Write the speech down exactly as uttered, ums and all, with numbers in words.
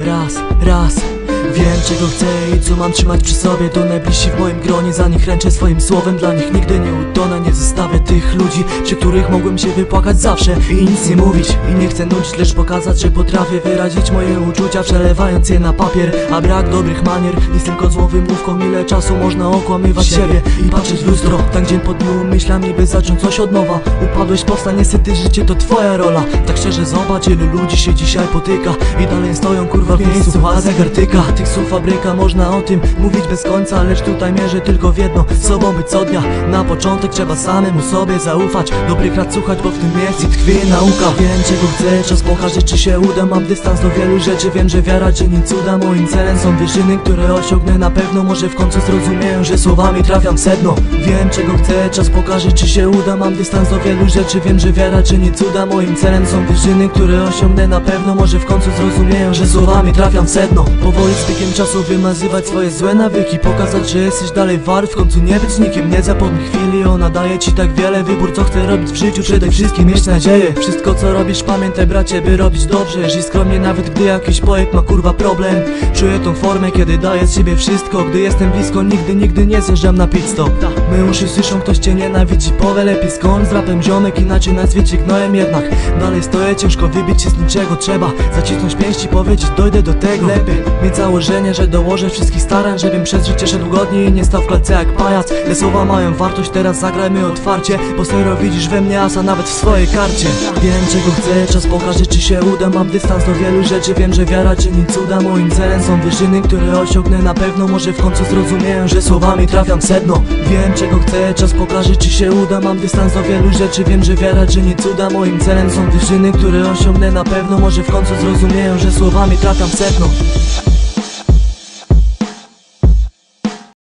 raz, raz. Wiem czego chcę i co mam trzymać przy sobie. To najbliżsi w moim gronie, za nich ręczę swoim słowem. Dla nich nigdy nie utonę, nie zostawię tych ludzi, przy których mogłem się wypłakać zawsze i nic nie mówić. I nie chcę nudzić, lecz pokazać, że potrafię wyrazić moje uczucia, przelewając je na papier. A brak dobrych manier jest tylko złą wymówką. Ile czasu można okłamywać siebie i patrzeć w lustro, tak dzień po dniu myślami, by zacząć coś od nowa. Upadłeś, powstań, niestety życie to twoja rola. Tak szczerze zobacz, ilu ludzi się dzisiaj potyka i dalej stoją kurwa w miejscu, a zegar tyka. Tych słów fabryka, można o tym mówić bez końca, lecz tutaj mierzę tylko w jedno, sobą być co dnia. Na początek trzeba samemu sobie zaufać, dobrych rad słuchać, bo w tym miejscu tkwi nauka. Wiem czego chcę, czas pokaże czy się uda. Mam dystans do wielu rzeczy, wiem, że wiara czyni cuda. Moim celem są wyżyny, które osiągnę na pewno. Może w końcu zrozumieją, że słowami trafiam w sedno. Wiem czego chcę, czas pokaże czy się uda. Mam dystans do wielu rzeczy, wiem, że wiara czyni cuda. Moim celem są wyżyny, które osiągnę na pewno. Może w końcu zrozumieją, że słowami trafiam w sedno. Powoli z biegiem czasu wymazywać swoje złe nawyki, pokazać, że jesteś dalej wart, w końcu nie być nikim. Nie zapomnij chwili, ona daje ci tak wiele. Wybór co chcę robić w życiu, przede wszystkim mieć nadzieję. Wszystko co robisz pamiętaj bracie, by robić dobrze. Żyj skromnie nawet gdy jakiś poet ma kurwa problem. Czuję tą formę kiedy daję z siebie wszystko. Gdy jestem blisko nigdy, nigdy nie zjeżdżam na pit stop. My uszy słyszą ktoś cię nienawidzi, powie lepiej skąd z rapem ziomek, inaczej nazwiecie gnojem. Jednak dalej stoję, ciężko wybić się z niczego. Trzeba zacisnąć pięści, powiedzieć dojdę do tego. Lepiej mieć założenie, że dołożę wszystkich starań, żebym przez życie szedł godnie i nie stał w klatce jak pajac. Te słowa mają wartość, teraz zagrajmy otwarcie, bo serio widzisz we mnie asa nawet w swojej karcie. Wiem czego chcę, czas pokaże czy się uda. Mam dystans do wielu rzeczy, wiem, że wiara czyni cuda. Moim celem są wyżyny, które osiągnę na pewno. Może w końcu zrozumieją, że słowami trafiam w sedno. Wiem czego chcę, czas pokaże czy się uda. Mam dystans do wielu rzeczy, wiem, że wiara czyni cuda. Moim celem są wyżyny, które osiągnę na pewno. Może w końcu zrozumieją, że słowami trafiam w sedno.